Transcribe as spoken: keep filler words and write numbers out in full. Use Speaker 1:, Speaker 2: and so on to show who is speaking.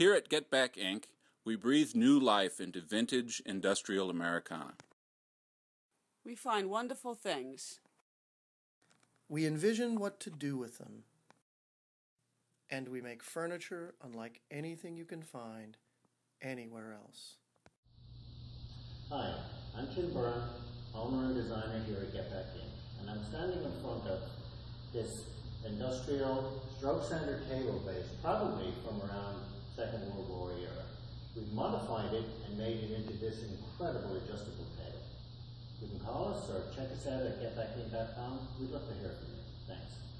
Speaker 1: Here at Get Back Incorporated, we breathe new life into vintage industrial Americana.
Speaker 2: We find wonderful things.
Speaker 3: We envision what to do with them. And we make furniture unlike anything you can find anywhere else.
Speaker 4: Hi, I'm Tim Byrne, owner and designer here at Get Back Incorporated, and I'm standing in front of this industrial stroke center table base, probably from around Second World War era. We've modified it and made it into this incredible adjustable table. You can call us or check us out at get back in dot com. We'd love to hear from you. Thanks.